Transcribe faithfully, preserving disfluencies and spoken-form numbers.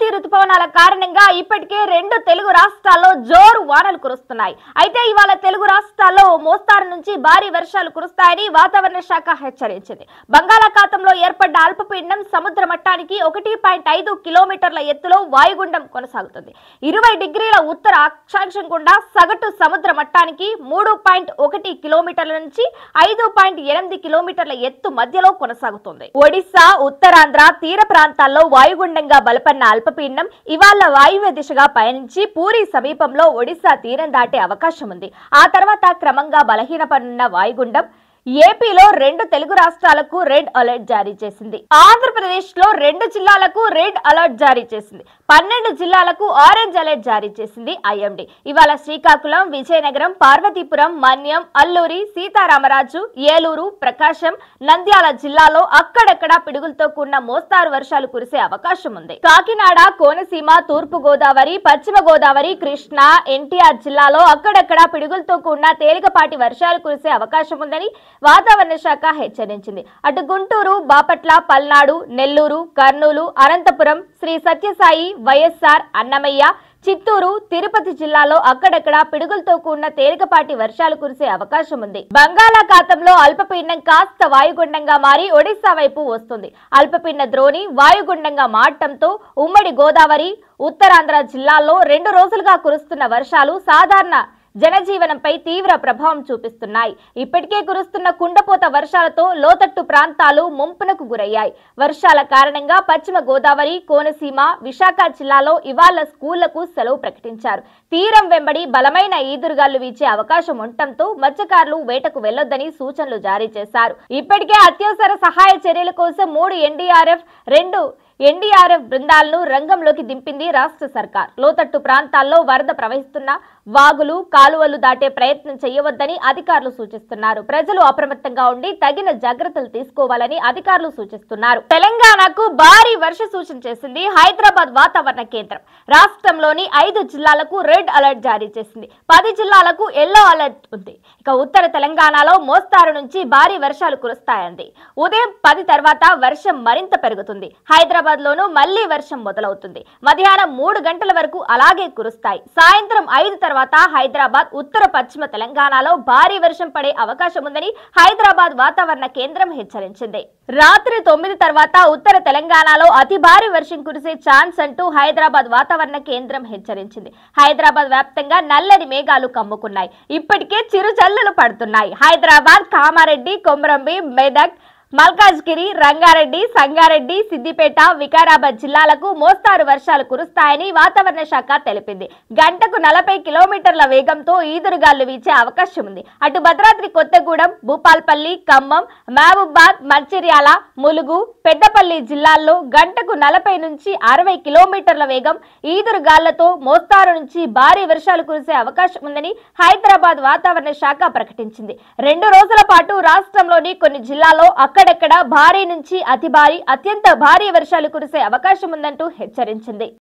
రుతుపవనాల కారణంగా ఇప్పటికే రెండు తెలుగు రాష్ట్రాల్లో జోరు వానలు కురుస్తున్నాయి. అయితే ఇవాళ తెలుగు రాష్ట్రాల్లో మోస్తారు నుంచి భారీ వర్షాలు కురుస్తాయని వాతావరణ శాఖ హెచ్చరించింది. బంగాళాఖాతంలో ఏర్పడ్డ అల్పపీడనం సముద్ర మట్టానికి ఒకటి పాయింట్ ఐదు కిలోమీటర్ల ఎత్తులో వాయుగుండం కొనసాగుతుంది. ఇరవై డిగ్రీల ఉత్తర అక్షాంశం గుండా సగటు సముద్ర మట్టానికి మూడు పాయింట్ ఒకటి కిలోమీటర్ల నుంచి ఐదు పాయింట్ ఎనిమిది కిలోమీటర్ల ఎత్తు మధ్యలో కొనసాగుతుంది. ఒడిశా, ఉత్తరాంధ్ర తీర ప్రాంతాల్లో వాయుగుండంగా బలపడిన అల్పపీడనం ఇవాళ వాయువ్య దిశగా పయనించి పూరి సమీపంలో ఒడిశా తీరం దాటే అవకాశం ఉంది. ఆ తర్వాత క్రమంగా బలహీనపడిన వాయుగుండం ఏపీలో రెండు తెలుగు రాష్ట్రాలకు రెడ్ అలర్ట్ జారీ చేసింది. ఆంధ్రప్రదేశ్ లో రెండు జిల్లాలకు రెడ్ అలర్ట్ జారీ చేసింది. పన్నెండు జిల్లాలకు ఆరెంజ్ అలర్ట్ జారీ చేసింది ఐఎండీ. ఇవాళ శ్రీకాకుళం, విజయనగరం, పార్వతీపురం, మన్యం, అల్లూరి సీతారామరాజు, ఏలూరు, ప్రకాశం, నంద్యాల జిల్లాలో అక్కడక్కడ పిడుగులతో కూడిన మోస్తారు వర్షాలు కురిసే అవకాశం ఉంది. కాకినాడ, కోనసీమ, తూర్పు గోదావరి, పశ్చిమ గోదావరి, కృష్ణా, ఎన్టీఆర్ జిల్లాలో అక్కడక్కడ పిడుగులతో కూడిన తేలికపాటి వర్షాలు కురిసే అవకాశం ఉందని వాతావరణ శాఖ హెచ్చరించింది. అటు గుంటూరు, బాపట్ల, పల్నాడు, నెల్లూరు, కర్నూలు, అనంతపురం, శ్రీ సత్యసాయి, వైఎస్ఆర్, అన్నమయ్య, చిత్తూరు, తిరుపతి జిల్లాలో అక్కడక్కడ పిడుగులతో కూడిన తేలికపాటి వర్షాలు కురిసే అవకాశం ఉంది. బంగాళాఖాతంలో అల్పపీడనం కాస్త వాయుగుండంగా మారి ఒడిశా వైపు వస్తుంది. అల్పపీడన ద్రోణి వాయుగుండంగా మారటంతో ఉమ్మడి గోదావరి, ఉత్తరాంధ్ర జిల్లాల్లో రెండు రోజులుగా కురుస్తున్న వర్షాలు సాధారణ జనజీవనంపై తీవ్ర ప్రభావం చూపిస్తున్నాయి. ఇప్పటికే కురుస్తున్న కుండపోత వర్షాలతో లోతట్టు ప్రాంతాలు ముంపునకు గురయ్యాయి. వర్షాల కారణంగా పశ్చిమ గోదావరి, కోనసీమ, విశాఖ జిల్లాలో ఇవాళ స్కూళ్లకు సెలవు ప్రకటించారు. తీరం వెంబడి బలమైన ఈదురుగాలు వీచే అవకాశం ఉండటంతో మత్స్యకారులు వేటకు వెళ్లొద్దని సూచనలు జారీ చేశారు. ఇప్పటికే అత్యవసర సహాయ చర్యల కోసం మూడు ఎన్డీఆర్ఎఫ్, రెండు ఎన్డీఆర్ఎఫ్ బృందాలను రంగంలోకి దింపింది రాష్ట్ర సర్కార్. లోతట్టు ప్రాంతాల్లో వరద ప్రవహిస్తున్న వాగులు, కాలువలు దాటే ప్రయత్నం చేయవద్దని అధికారులు సూచిస్తున్నారు. ప్రజలు అప్రమత్తంగా ఉండి తగిన జాగ్రత్తలు తీసుకోవాలని అధికారులు సూచిస్తున్నారు. తెలంగాణకు భారీ వర్ష సూచన చేసింది హైదరాబాద్ వాతావరణ కేంద్రం. రాష్ట్రంలోని ఐదు జిల్లాలకు రెడ్ అలర్ట్ జారీ చేసింది. పది జిల్లాలకు ఎల్లో అలర్ట్ ఉంది. ఇక ఉత్తర తెలంగాణలో మోస్తారు నుంచి భారీ వర్షాలు కురుస్తాయంది. ఉదయం పది తర్వాత వర్షం మరింత పెరుగుతుంది. హైదరాబాద్ లోను మళ్లీ వర్షం మొదలవుతుంది. మధ్యాహ్నం మూడు గంటల వరకు అలాగే కురుస్తాయి. సాయంత్రం ఐదు తర్వాత హైదరాబాద్, ఉత్తర పశ్చిమ తెలంగాణలో భారీ వర్షం పడే అవకాశం ఉందని హైదరాబాద్ వాతావరణ కేంద్రం హెచ్చరించింది. రాత్రి తొమ్మిది తర్వాత ఉత్తర తెలంగాణలో అతి భారీ వర్షం కురిసే ఛాన్స్ అంటూ హైదరాబాద్ వాతావరణ కేంద్రం హెచ్చరించింది. హైదరాబాద్ వ్యాప్తంగా నల్లని మేఘాలు కమ్ముకున్నాయి. ఇప్పటికే చిరుజల్లులు పడుతున్నాయి. హైదరాబాద్, కామారెడ్డి, కొమరంభీం, మెదక్, మల్కాజ్గిరి, రంగారెడ్డి, సంగారెడ్డి, సిద్దిపేట, వికారాబాద్ జిల్లాలకు మోస్తారు వర్షాలు కురుస్తాయని వాతావరణ శాఖ తెలిపింది. గంటకు నలభై కిలోమీటర్ల వేగంతో ఈదురుగాలు వీచే అవకాశం ఉంది. అటు భద్రాద్రి కొత్తగూడెం, భూపాల్పల్లి, ఖమ్మం, మహబూబాద్, మంచిర్యాల, ములుగు, పెద్దపల్లి జిల్లాల్లో గంటకు నలభై నుంచి అరవై కిలోమీటర్ల వేగం ఈదురుగాళ్లతో మోస్తారు నుంచి భారీ వర్షాలు కురిసే అవకాశం ఉందని హైదరాబాద్ వాతావరణ శాఖ ప్రకటించింది. రెండు రోజుల పాటు రాష్ట్రంలోని కొన్ని జిల్లాల్లో అక్కడక్కడ భారీ నుంచి అతి భారీ, అత్యంత భారీ వర్షాలు కురిసే అవకాశం ఉందంటూ హెచ్చరించింది.